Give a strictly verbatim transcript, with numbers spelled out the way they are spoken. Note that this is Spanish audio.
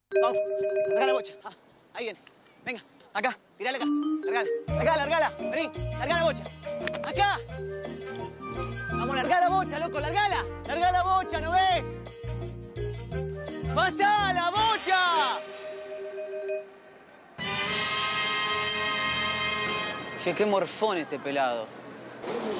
Vamos, larga la bocha. Ah, ahí viene. Venga, acá, tirale acá. Largala, largala, largala. Vení, larga la bocha. Acá. Vamos, larga la bocha, loco, largala. Larga la bocha, ¿no ves? ¡Pasa la bocha! Che, qué morfón este pelado.